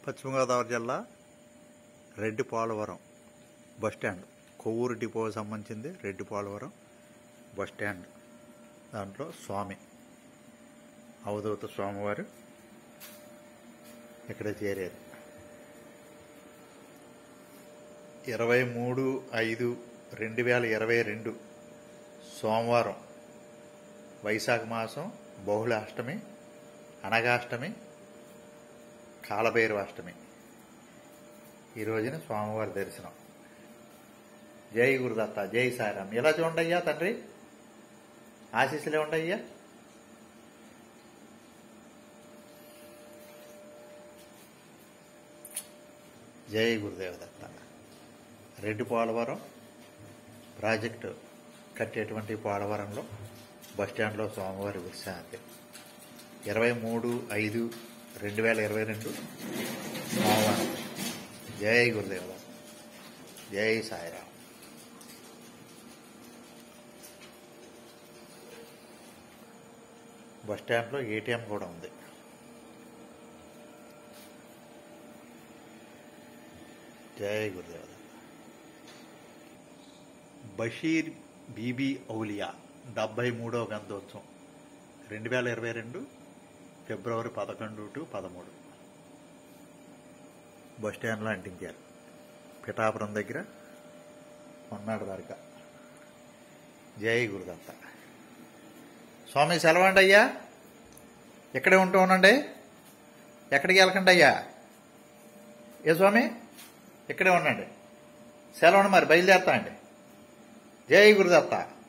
పశ్చిమ గోదావరి జిల్లా Reddy Polavaram bus stand Kovvur depot సంబంధించింది. రెడ్డి పోలవరం బస్టాండ్ దాంట్లో స్వామి అవధూత స్వామివారు ఇక్కడ చేరారు. 23/5/2022 సోమవారం వైశాఖ మాసం బహుళాష్టమి, అనగాష్టమి, కాలభైరవాష్టమి. ఈ రోజున స్వామివారి దర్శనం. జై గురుదత్త, జై సాయిరాం. ఇలా చూడండి తండ్రి, ఆశీస్సులే ఉండయ్యా. జై గురుదేవదత్త. రెడ్డి పోలవరం ప్రాజెక్టు కట్టేటువంటి పోలవరంలో బస్టాండ్లో స్వామివారి విశ్రాంతి. 23/5/2022 సోమవారం. జై గురుదేవదత్త, జై సాయిరాం. బస్టాండ్లో ఏటీఎం కూడా ఉంది. జై గురుదేవదత్త. బషీర్ బీబీ ఔలియా 73వ గంధోత్సవం 2022 ఫిబ్రవరి 11 to 13 బస్టాండ్లో అంటించారు. పిఠాపురం దగ్గర మొన్నటి వరకు. జై గురుదత్త. స్వామి సెలవండి అయ్యా, ఇక్కడే ఉంటూ ఉండండి, ఎక్కడికి వెళ్ళకండి అయ్యా. ఏ స్వామి, ఇక్కడే ఉండండి, సెలవుండి, మరి బయలుదేరుతా అండి. జై గురుదత్త.